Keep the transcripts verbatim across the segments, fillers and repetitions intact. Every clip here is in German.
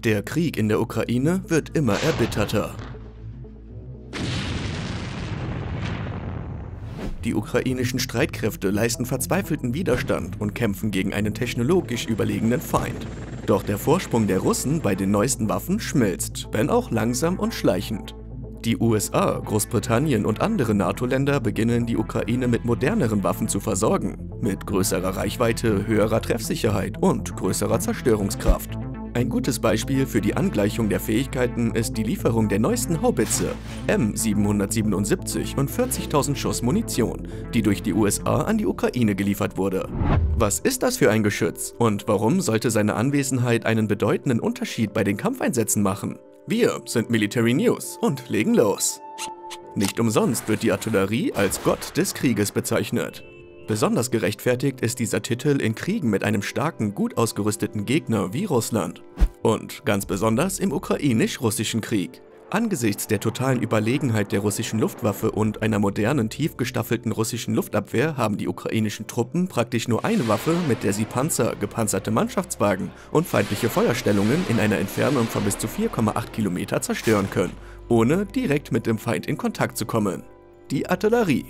Der Krieg in der Ukraine wird immer erbitterter. Die ukrainischen Streitkräfte leisten verzweifelten Widerstand und kämpfen gegen einen technologisch überlegenen Feind. Doch der Vorsprung der Russen bei den neuesten Waffen schmilzt, wenn auch langsam und schleichend. Die U S A, Großbritannien und andere NATO-Länder beginnen, die Ukraine mit moderneren Waffen zu versorgen, mit größerer Reichweite, höherer Treffsicherheit und größerer Zerstörungskraft. Ein gutes Beispiel für die Angleichung der Fähigkeiten ist die Lieferung der neuesten Haubitze M siebenhundertsiebenundsiebzig und vierzigtausend Schuss Munition, die durch die U S A an die Ukraine geliefert wurde. Was ist das für ein Geschütz und warum sollte seine Anwesenheit einen bedeutenden Unterschied bei den Kampfeinsätzen machen? Wir sind Military News und legen los. Nicht umsonst wird die Artillerie als Gott des Krieges bezeichnet. Besonders gerechtfertigt ist dieser Titel in Kriegen mit einem starken, gut ausgerüsteten Gegner wie Russland. Und ganz besonders im ukrainisch-russischen Krieg. Angesichts der totalen Überlegenheit der russischen Luftwaffe und einer modernen, tief gestaffelten russischen Luftabwehr haben die ukrainischen Truppen praktisch nur eine Waffe, mit der sie Panzer, gepanzerte Mannschaftswagen und feindliche Feuerstellungen in einer Entfernung von bis zu vier Komma acht Kilometer zerstören können, ohne direkt mit dem Feind in Kontakt zu kommen. Die Artillerie.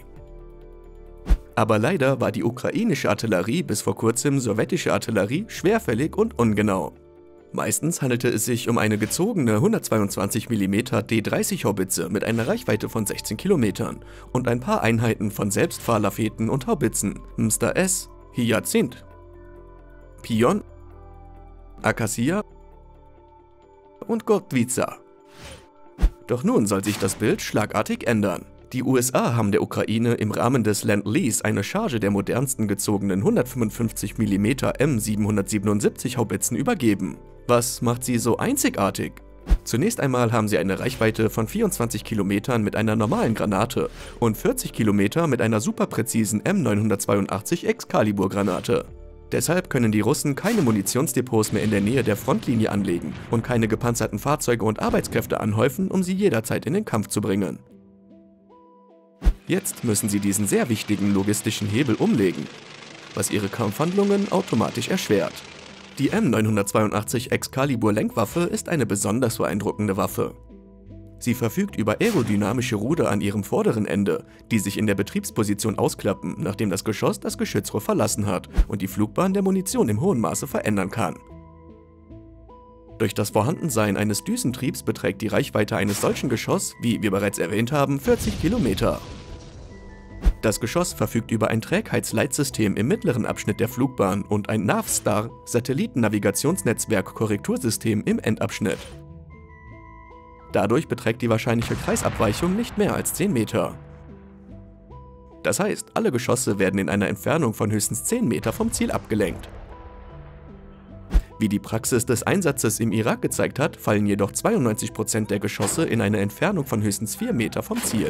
Aber leider war die ukrainische Artillerie bis vor kurzem sowjetische Artillerie schwerfällig und ungenau. Meistens handelte es sich um eine gezogene hundertzweiundzwanzig Millimeter D dreißig Haubitze mit einer Reichweite von sechzehn Kilometern und ein paar Einheiten von Selbstfahrlafeten und Haubitzen, Mster S, Hyacinth, Pion, Akasia und Gortwica. Doch nun soll sich das Bild schlagartig ändern. Die U S A haben der Ukraine im Rahmen des Lend-Lease eine Charge der modernsten gezogenen hundertfünfundfünfzig Millimeter M siebenhundertsiebenundsiebzig Haubitzen übergeben. Was macht sie so einzigartig? Zunächst einmal haben sie eine Reichweite von vierundzwanzig Kilometern mit einer normalen Granate und vierzig Kilometer mit einer superpräzisen M neunhundertzweiundachtzig Excalibur Granate. Deshalb können die Russen keine Munitionsdepots mehr in der Nähe der Frontlinie anlegen und keine gepanzerten Fahrzeuge und Arbeitskräfte anhäufen, um sie jederzeit in den Kampf zu bringen. Jetzt müssen sie diesen sehr wichtigen logistischen Hebel umlegen, was ihre Kampfhandlungen automatisch erschwert. Die M neunhundertzweiundachtzig Excalibur Lenkwaffe ist eine besonders beeindruckende Waffe. Sie verfügt über aerodynamische Ruder an ihrem vorderen Ende, die sich in der Betriebsposition ausklappen, nachdem das Geschoss das Geschützrohr verlassen hat und die Flugbahn der Munition im hohen Maße verändern kann. Durch das Vorhandensein eines Düsentriebs beträgt die Reichweite eines solchen Geschosses, wie wir bereits erwähnt haben, vierzig Kilometer. Das Geschoss verfügt über ein Trägheitsleitsystem im mittleren Abschnitt der Flugbahn und ein Navstar-Satellitennavigationsnetzwerk-Korrektursystem im Endabschnitt. Dadurch beträgt die wahrscheinliche Kreisabweichung nicht mehr als zehn Meter. Das heißt, alle Geschosse werden in einer Entfernung von höchstens zehn Meter vom Ziel abgelenkt. Wie die Praxis des Einsatzes im Irak gezeigt hat, fallen jedoch zweiundneunzig Prozent der Geschosse in einer Entfernung von höchstens vier Meter vom Ziel.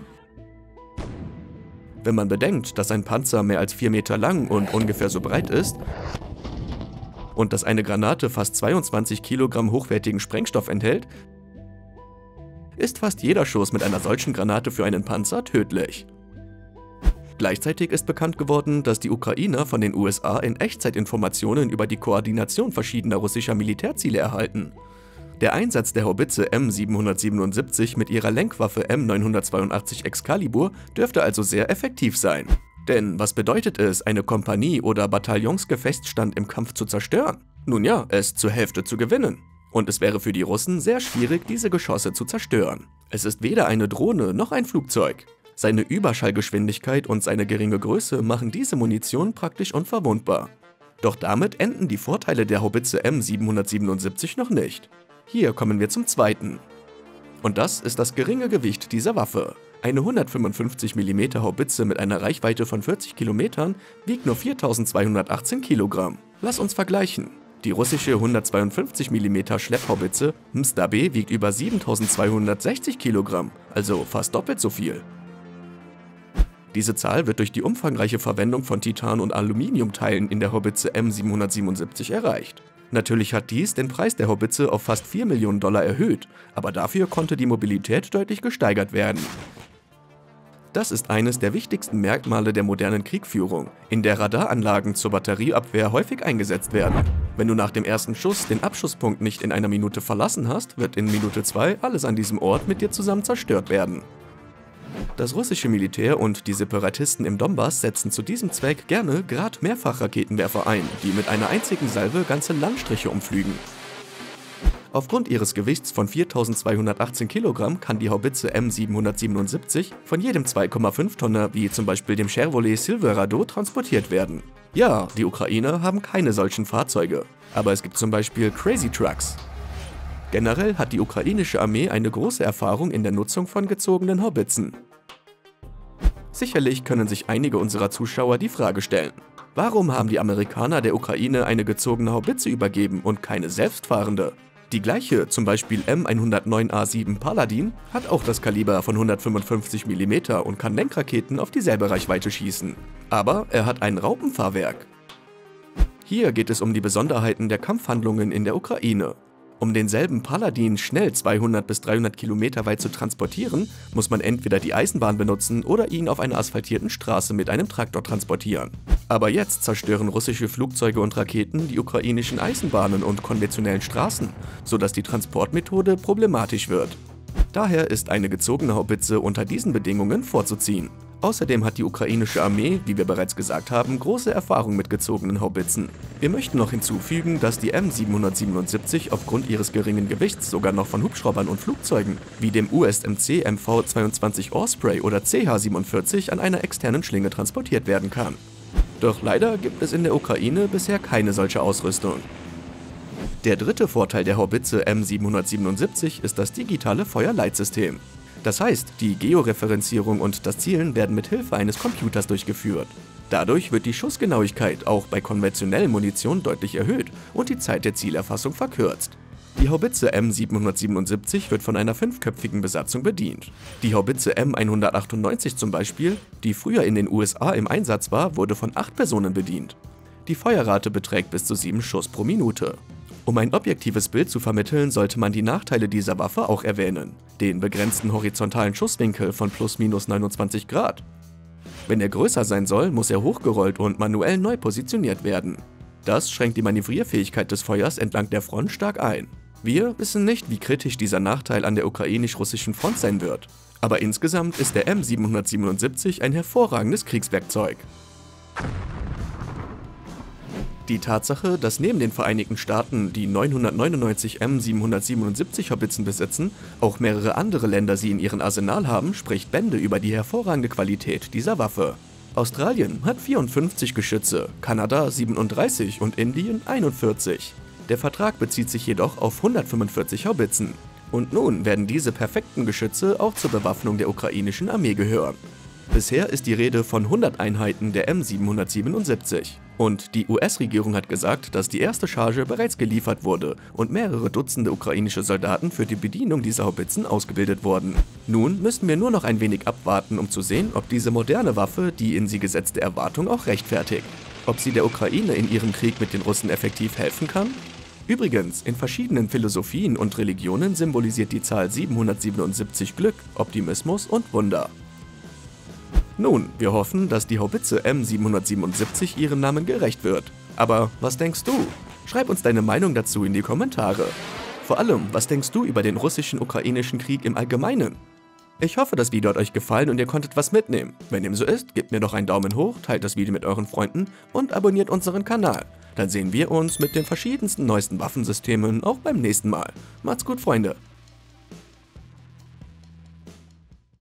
Wenn man bedenkt, dass ein Panzer mehr als vier Meter lang und ungefähr so breit ist und dass eine Granate fast zweiundzwanzig Kilogramm hochwertigen Sprengstoff enthält, ist fast jeder Schuss mit einer solchen Granate für einen Panzer tödlich. Gleichzeitig ist bekannt geworden, dass die Ukrainer von den U S A in Echtzeit Informationen über die Koordination verschiedener russischer Militärziele erhalten. Der Einsatz der Haubitze M siebenhundertsiebenundsiebzig mit ihrer Lenkwaffe M neunhundertzweiundachtzig Excalibur dürfte also sehr effektiv sein. Denn was bedeutet es, eine Kompanie oder Bataillonsgefechtsstand im Kampf zu zerstören? Nun ja, es zur Hälfte zu gewinnen. Und es wäre für die Russen sehr schwierig, diese Geschosse zu zerstören. Es ist weder eine Drohne noch ein Flugzeug. Seine Überschallgeschwindigkeit und seine geringe Größe machen diese Munition praktisch unverwundbar. Doch damit enden die Vorteile der Haubitze M siebenhundertsiebenundsiebzig noch nicht. Hier kommen wir zum zweiten. Und das ist das geringe Gewicht dieser Waffe. Eine hundertfünfundfünfzig Millimeter Haubitze mit einer Reichweite von vierzig Kilometern wiegt nur viertausendzweihundertachtzehn Kilogramm. Lass uns vergleichen. Die russische hundertzweiundfünfzig Millimeter Schlepphaubitze Mster B wiegt über siebentausendzweihundertsechzig Kilogramm, also fast doppelt so viel. Diese Zahl wird durch die umfangreiche Verwendung von Titan- und Aluminiumteilen in der Haubitze M siebenhundertsiebenundsiebzig erreicht. Natürlich hat dies den Preis der Haubitze auf fast vier Millionen Dollar erhöht, aber dafür konnte die Mobilität deutlich gesteigert werden. Das ist eines der wichtigsten Merkmale der modernen Kriegführung, in der Radaranlagen zur Batterieabwehr häufig eingesetzt werden. Wenn du nach dem ersten Schuss den Abschusspunkt nicht in einer Minute verlassen hast, wird in Minute zwei alles an diesem Ort mit dir zusammen zerstört werden. Das russische Militär und die Separatisten im Donbass setzen zu diesem Zweck gerne Grad-Mehrfachraketenwerfer ein, die mit einer einzigen Salve ganze Landstriche umflügen. Aufgrund ihres Gewichts von viertausendzweihundertachtzehn Kilogramm kann die Haubitze M siebenhundertsiebenundsiebzig von jedem zwei Komma fünf Tonner wie zum Beispiel dem Chevrolet Silverado transportiert werden. Ja, die Ukrainer haben keine solchen Fahrzeuge, aber es gibt zum Beispiel Crazy Trucks. Generell hat die ukrainische Armee eine große Erfahrung in der Nutzung von gezogenen Haubitzen. Sicherlich können sich einige unserer Zuschauer die Frage stellen: Warum haben die Amerikaner der Ukraine eine gezogene Haubitze übergeben und keine selbstfahrende? Die gleiche, zum Beispiel M hundertneun A sieben Paladin, hat auch das Kaliber von hundertfünfundfünfzig Millimeter und kann Lenkraketen auf dieselbe Reichweite schießen. Aber er hat ein Raupenfahrwerk. Hier geht es um die Besonderheiten der Kampfhandlungen in der Ukraine. Um denselben Paladin schnell zweihundert bis dreihundert Kilometer weit zu transportieren, muss man entweder die Eisenbahn benutzen oder ihn auf einer asphaltierten Straße mit einem Traktor transportieren. Aber jetzt zerstören russische Flugzeuge und Raketen die ukrainischen Eisenbahnen und konventionellen Straßen, sodass die Transportmethode problematisch wird. Daher ist eine gezogene Haubitze unter diesen Bedingungen vorzuziehen. Außerdem hat die ukrainische Armee, wie wir bereits gesagt haben, große Erfahrung mit gezogenen Haubitzen. Wir möchten noch hinzufügen, dass die M siebenhundertsiebenundsiebzig aufgrund ihres geringen Gewichts sogar noch von Hubschraubern und Flugzeugen, wie dem U S M C M V zweiundzwanzig Osprey oder C H siebenundvierzig, an einer externen Schlinge transportiert werden kann. Doch leider gibt es in der Ukraine bisher keine solche Ausrüstung. Der dritte Vorteil der Haubitze M siebenhundertsiebenundsiebzig ist das digitale Feuerleitsystem. Das heißt, die Georeferenzierung und das Zielen werden mit Hilfe eines Computers durchgeführt. Dadurch wird die Schussgenauigkeit auch bei konventionellen Munition deutlich erhöht und die Zeit der Zielerfassung verkürzt. Die Haubitze M siebenhundertsiebenundsiebzig wird von einer fünfköpfigen Besatzung bedient. Die Haubitze M hundertachtundneunzig zum Beispiel, die früher in den U S A im Einsatz war, wurde von acht Personen bedient. Die Feuerrate beträgt bis zu sieben Schuss pro Minute. Um ein objektives Bild zu vermitteln, sollte man die Nachteile dieser Waffe auch erwähnen. Den begrenzten horizontalen Schusswinkel von plus minus neunundzwanzig Grad. Wenn er größer sein soll, muss er hochgerollt und manuell neu positioniert werden. Das schränkt die Manövrierfähigkeit des Feuers entlang der Front stark ein. Wir wissen nicht, wie kritisch dieser Nachteil an der ukrainisch-russischen Front sein wird. Aber insgesamt ist der M siebenhundertsiebenundsiebzig ein hervorragendes Kriegswerkzeug. Die Tatsache, dass neben den Vereinigten Staaten, die neunhundertneunundneunzig M siebenhundertsiebenundsiebzig Haubitzen besitzen, auch mehrere andere Länder sie in ihrem Arsenal haben, spricht Bände über die hervorragende Qualität dieser Waffe. Australien hat vierundfünfzig Geschütze, Kanada siebenunddreißig und Indien einundvierzig. Der Vertrag bezieht sich jedoch auf hundertfünfundvierzig Haubitzen. Und nun werden diese perfekten Geschütze auch zur Bewaffnung der ukrainischen Armee gehören. Bisher ist die Rede von hundert Einheiten der M siebenhundertsiebenundsiebzig. Und die U S-Regierung hat gesagt, dass die erste Charge bereits geliefert wurde und mehrere Dutzende ukrainische Soldaten für die Bedienung dieser Haubitzen ausgebildet wurden. Nun müssen wir nur noch ein wenig abwarten, um zu sehen, ob diese moderne Waffe die in sie gesetzte Erwartung auch rechtfertigt. Ob sie der Ukraine in ihrem Krieg mit den Russen effektiv helfen kann? Übrigens, in verschiedenen Philosophien und Religionen symbolisiert die Zahl siebenhundertsiebenundsiebzig Glück, Optimismus und Wunder. Nun, wir hoffen, dass die Haubitze M siebenhundertsiebenundsiebzig ihrem Namen gerecht wird. Aber was denkst du? Schreib uns deine Meinung dazu in die Kommentare. Vor allem, was denkst du über den russischen-ukrainischen Krieg im Allgemeinen? Ich hoffe, das Video hat euch gefallen und ihr konntet was mitnehmen. Wenn dem so ist, gebt mir doch einen Daumen hoch, teilt das Video mit euren Freunden und abonniert unseren Kanal. Dann sehen wir uns mit den verschiedensten neuesten Waffensystemen auch beim nächsten Mal. Macht's gut, Freunde!